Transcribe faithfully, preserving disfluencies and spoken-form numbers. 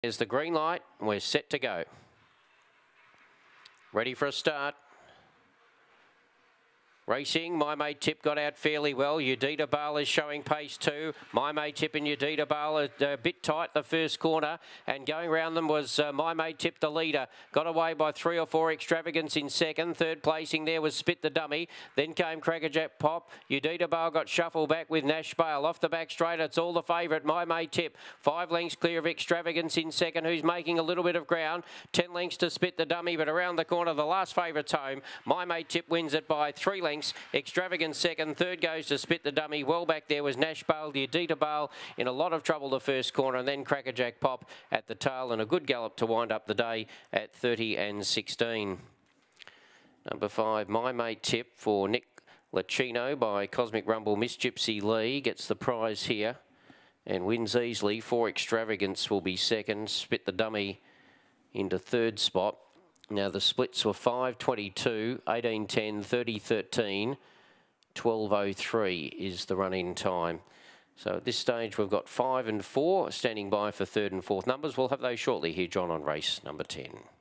There's the green light. We're set to go. Ready for a start. Racing, My Mate Tip got out fairly well. Udita Bale is showing pace too. My Mate Tip and Udita Bale are a bit tight the first corner, and going round them was uh, My Mate Tip, the leader. Got away by three or four. Extravagance in second. Third placing there was Spit the Dummy. Then came Crackerjack Pop. Udita Bale got shuffled back with Nash Bale. Off the back straight, it's all the favourite, My Mate Tip. Five lengths clear of Extravagance in second, who's making a little bit of ground. Ten lengths to Spit the Dummy, but around the corner, the last favourite's home. My Mate Tip wins it by three lengths. Extravagance second, third goes to Spit the Dummy. Well back there was Nash Bale, Udita Bale in a lot of trouble the first corner, and then Crackerjack Pop at the tail, and a good gallop to wind up the day at thirty and sixteen. Number five, My Mate Tip for Nick Lachino by Cosmic Rumble. Miss Gypsy Lee gets the prize here and wins easily. Four Extravagance will be second. Spit the Dummy into third spot. Now the splits were five twenty-two, eighteen ten, thirty thirteen, twelve oh three is the run-in time. So at this stage we've got five and four standing by for third and fourth numbers. We'll have those shortly here, John, on race number ten.